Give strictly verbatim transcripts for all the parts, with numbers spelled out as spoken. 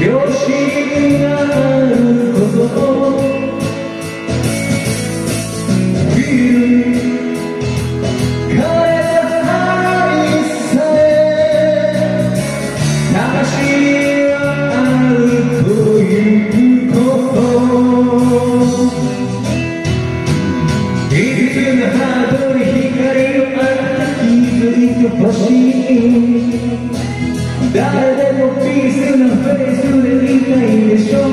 誰でもピースなフェイスでいたいでしょ。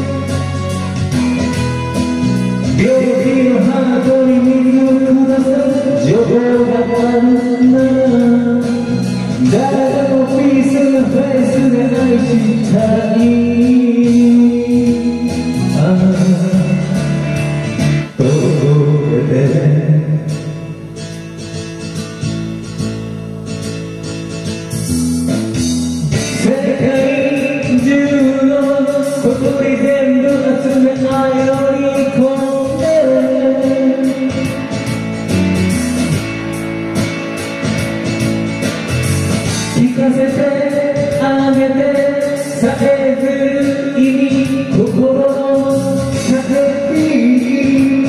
病気のハートに水をください。情報があるなら誰でもピースなフェイスで愛したい。ああ届けて世界中の小鳥全部集め愛を入れ込んで聞かせてあげてさえずる意味心の叫び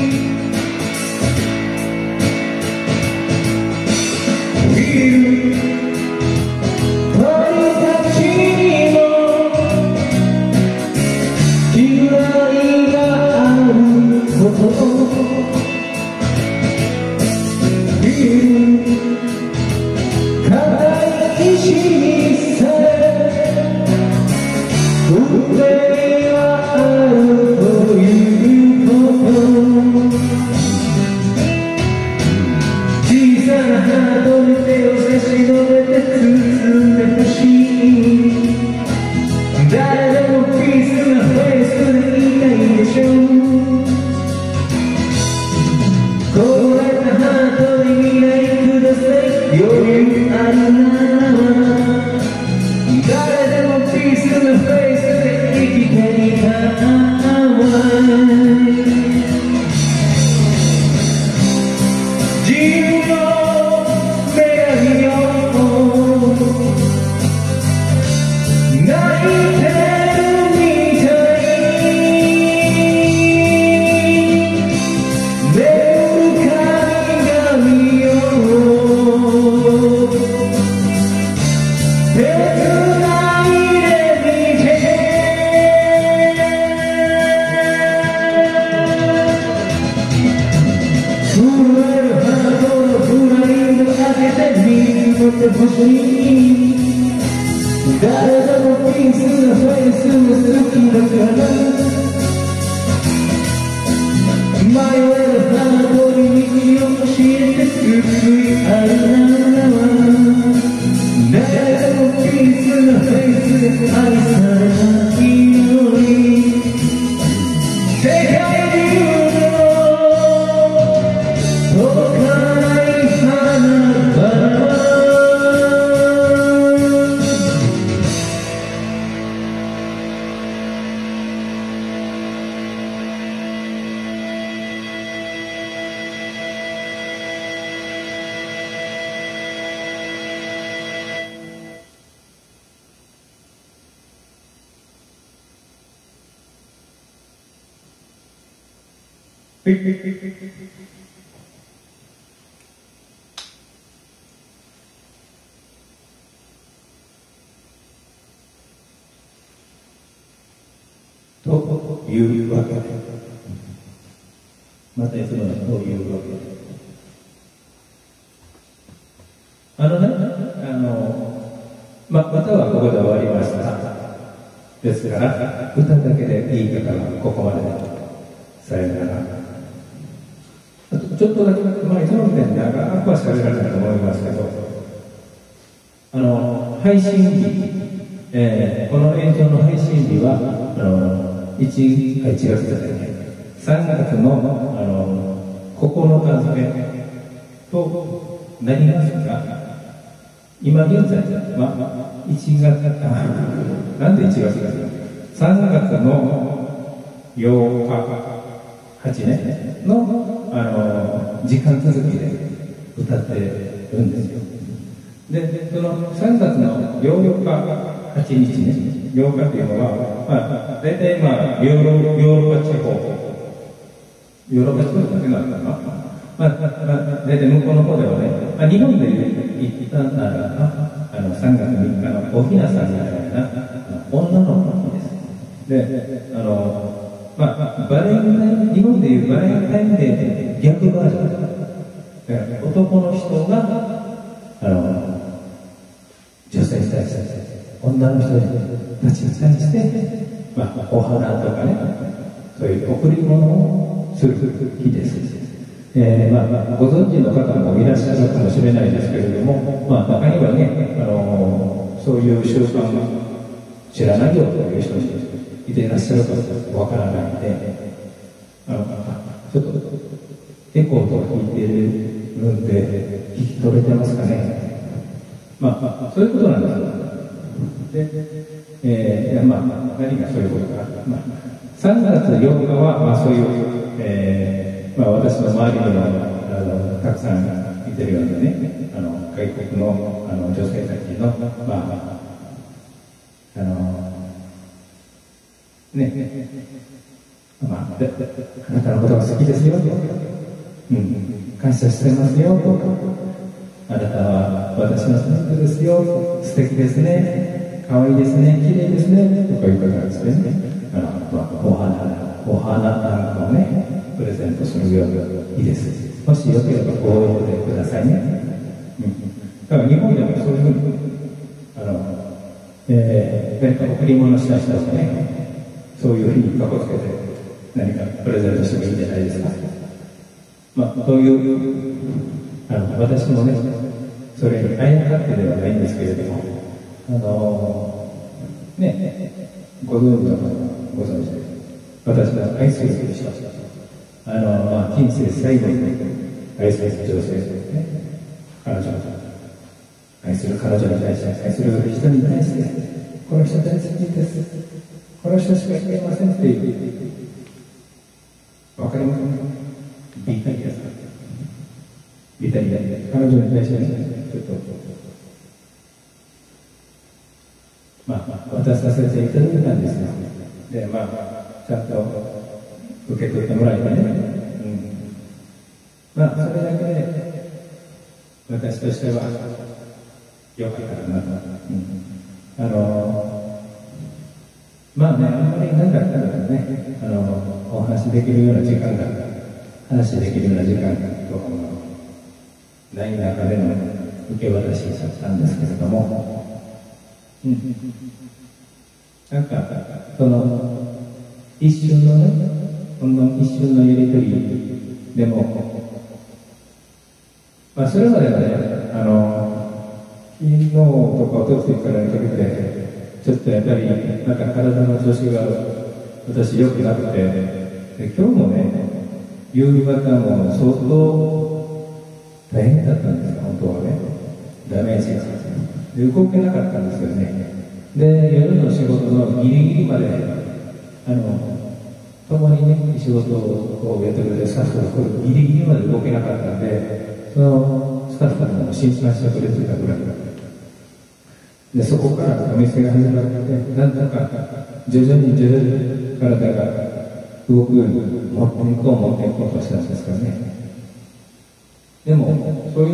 誰でもピースなフェイスが好きだから迷えるハートに道を教えて救い合うなら誰でもピースなフェイスで愛されたいのに世界中の届かない花々というわけで、またいつものというわけで、あのね、あの、ま、またはここで終わりました。ですから、歌だけでいい方はここまで。さよなら。あとちょっとだけ、まあ、いつもみたいに長くは喋られないと思いますけど、あの、配信日、えー、この演奏の配信日は、あの、いち、いちがつですね、さんがつの、あの、ここのか付となりますが、今現在はいちがつ、あ、なんでいちがつか、さんがつのようか、はちねんの、あの時間続きで歌ってるんですよ。で、そのさんがつのようか、はちにちね、 洋歌っていうのは、まあ、大体まあ、ヨーロヨーロッパ地方、ヨーロッパ地方だけなのかな。まあ、まあ、大体向こうの方ではね、まあ、日本で言ったならば、あの、さんがつみっかのおひなさんみたいな、女の子の日です。で、あの、まあ、バレンタイン、日本でいうバレンタインデーって逆バージョンだから、男の人が、あの、女性に対して、女の人たちに対して、まあ、お花とかね、そういう贈り物をする日です。えーまあ、ご存知の方もいらっしゃるかもしれないですけれども、まあ、中にはね、あのー、そういう習慣を知らないよという人いていらっしゃるかわからないので、あのちょっとエコーとか聞いているんで、聞き取れてますかね。まあ、そういうことなんですよ。で、えー、まあ、何がそういうことか。まあ、さんがつようかは、まあ、そういう、えーまあ、私の周りにもあのたくさんいてるようなね、あの外国のあの女性たちの、まあ、あのね、まあ、あなたのことが好きですよ、うん、感謝してますよと、あなたは私の人ですよ、素敵ですね、可愛いですね、綺麗ですね、とかいうことなんですね。あの、まあ、お花、お花なんかをね、プレゼントするよういいです。もしよければご応募くださいね。うん、だから日本でもそういうふうに、あの、えー、何か贈り物した人はね、そういうふうにかこつけて何かプレゼントしてもいいんじゃないですか。まあ、そういう、あの、私もね、それにあやかってではないんですけれども、あのー、ね、ご存知の方はご存知で、私が愛する人、あの、まあ、人生最後に愛する女性ですね。彼女、愛する彼女に対して、愛する人に対して、この人大好きです。この人しか知りませんっていう。わかりますか？ビタリアさん。ビタリア。彼女に対して、ちょっと、まあ、渡させていただいたんですよ。で、まあ、ちゃんと、受け取ってもらえばね、うん、まあ、それだけで私としては良かったかなと、うん、あのまあね、あんまりなかったらね、あのお話できるような時間が話できるような時間とかもない中での受け渡しだったんですけれども、うん、なんかその一瞬のね、ほんの一瞬のやりとりでも、まあ、それまではね、あの、昨日とかおとついからにかけて、ちょっとやっぱり、なんか体の調子が私良くなくて、で今日もね、夕方も相当大変だったんですよ、本当はね。ダメージが。で、動けなかったんですよね。で、夜の仕事のギリギリまで、あの、共にね、仕事をやってくれてスタッフがギリギリまで動けなかったんで、そのスタッフも心配してくれてたぐらいで、そこからお店が始まって、なんとか徐々に徐々に体が動くように持っていこう持っていこうとしたんですからね。でも、そういう、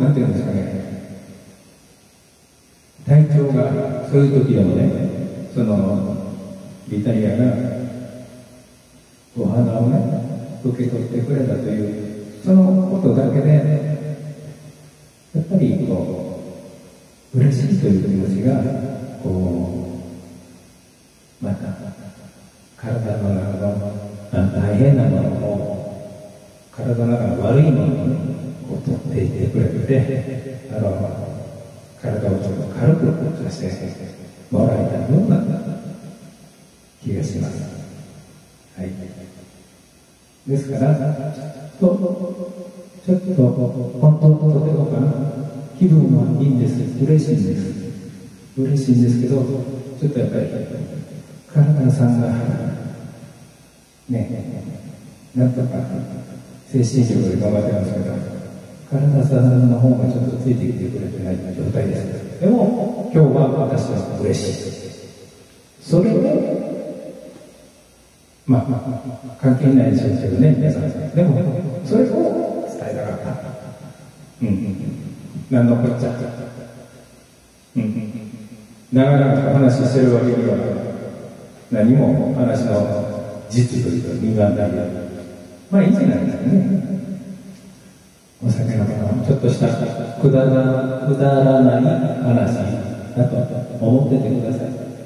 なんていうんですかね、体調がそういう時でもね、その、イタリアが、お花をね、受け取ってくれたという、そのことだけで、やっぱりこう、嬉しいという気持ちが、こう、また、体の中の大変なものを、体の中の悪いものをこう取っていってくれて、あの、体をちょっと軽くさせてもらえたような気がします。はい。ですから、と、ちょっと、本当とてもかな、気分はいいんです。嬉しいんです。嬉しいんですけど、ちょっとやっぱり、体さんが、ね、なんとか、精神力で頑張ってますけど、体さんの方がちょっとついてきてくれてない状態です。でも、今日は私は嬉しい。 それを、まあ、関係ないでしょうけどね、皆さん。でも、それを伝えたかった。うんうん。何のこっちゃ。うんうん。長々と話してるわけには、何も話の実というか、身がない。まあいいんじゃないですかね。お酒のちょっとしたくだら、くだらない話だと思っててください。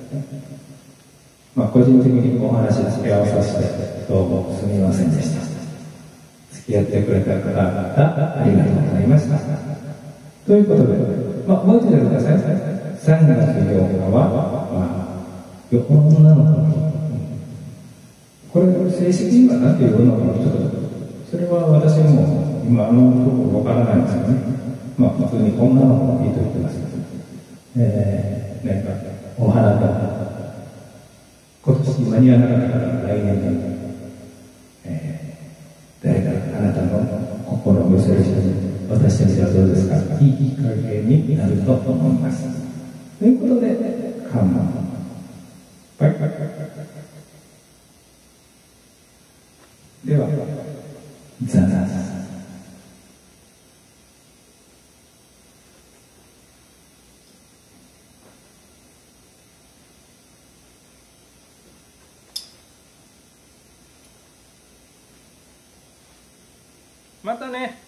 まあ個人的にお話付き合わさせてどうもすみませんでした。付き合ってくれた方々ありがとうございました。ということで、まあ覚えててください。さんがつようかは、まあ、女の子の日。これ正式には何ていうのかちょっとそれは私も今あのところわからないんですよね。まあ普通に女の子の日と言ってます。えー、なんかお花が今年間に合わなかったから来年で、えー、誰かあなたの心を寄せる人に渡してみてはどうですか。いいきっかけになると思います。ということで、カンマンバイバイ。では、ザナザまたね。